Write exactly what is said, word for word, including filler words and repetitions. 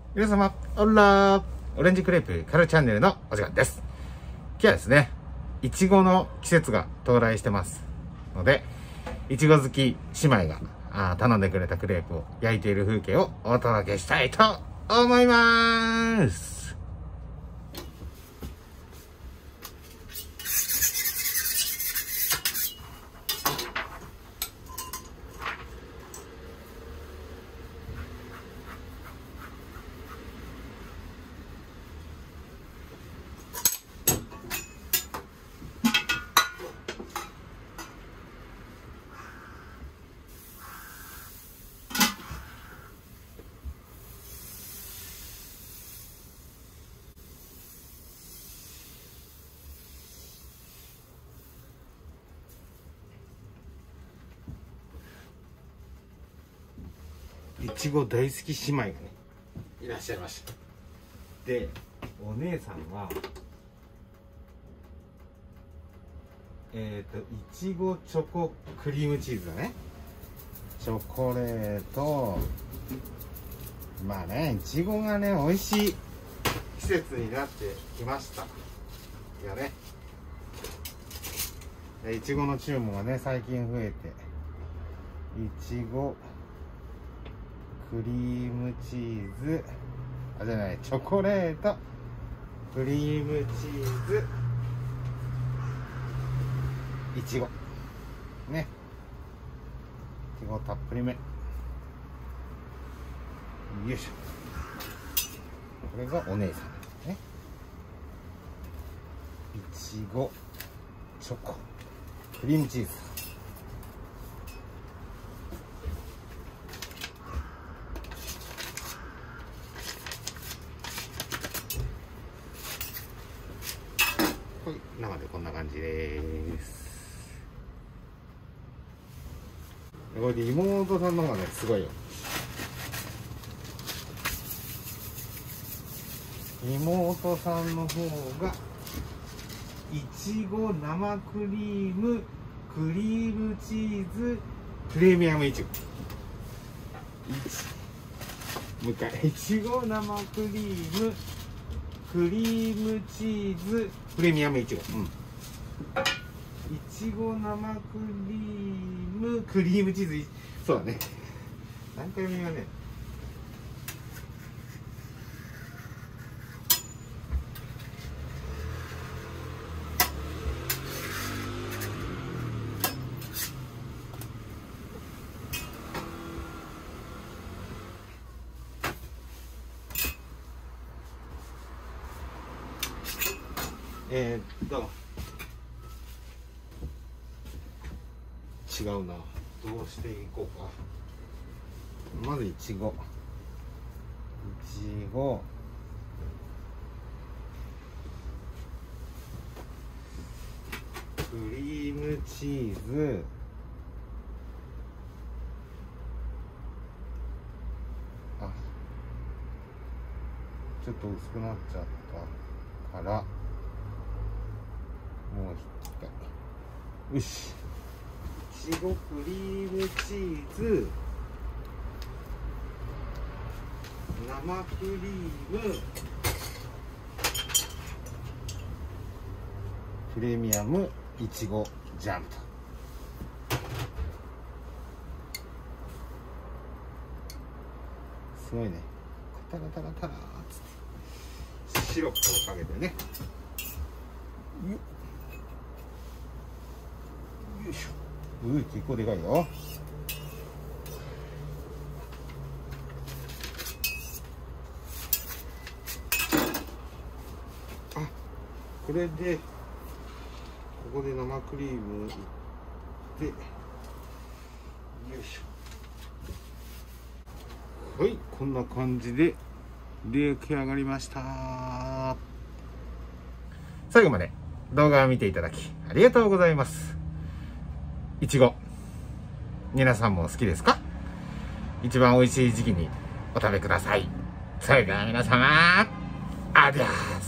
皆様、オラーオレンジクレープカルチャンネルのお時間です。今日はですね、いちごの季節が到来してますので、いちご好き姉妹があ頼んでくれたクレープを焼いている風景をお届けしたいと思います。いちご大好き姉妹がねいらっしゃいました。でお姉さんはえっ、ー、といちごチョコクリームチーズだね。チョコレート、まあね、いちごがね美味しい季節になってきましたよね。いちごの注文がね最近増えて、いちごクリームチーズ、あ、じゃない、チョコレート、クリームチーズ、いちご。ね。いちごたっぷりめ。よいしょ。これがお姉さんね。いちご、チョコ、クリームチーズ。生でこんな感じです。これで妹さんの方がねすごいよ。妹さんの方がいちご生クリームクリームチーズプレミアムいちご。もう一回、いちご生クリームクリームチーズプレミアムいちご。うん。いちご生クリームクリームチーズ、そうだね。何回目がね。えー、っと違うな、どうしていこうか。まずいちごいちごクリームチーズあちょっと薄くなっちゃったからもう一回、よし。いちごクリームチーズ生クリームプレミアムいちごジャムと。すごいね。カタラタラタラーっつってシロップをかけてね。よっよいしょ。うー、結構でかいよ。あ、これでここで生クリームいってよいしょ。はい、こんな感じで出来上がりました。最後まで動画を見ていただきありがとうございます。いちご、皆さんも好きですか？一番美味しい時期にお食べください。それでは皆様、アディオス。